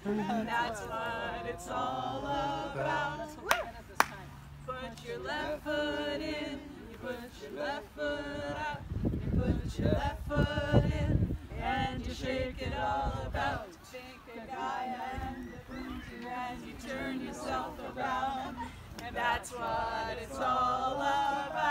And that's what it's all about. Put your left foot in, you put your left foot out, you put your left foot in, and you shake it all about. Shake Agaya and Ubuntu as you turn yourself around. And that's what it's all about.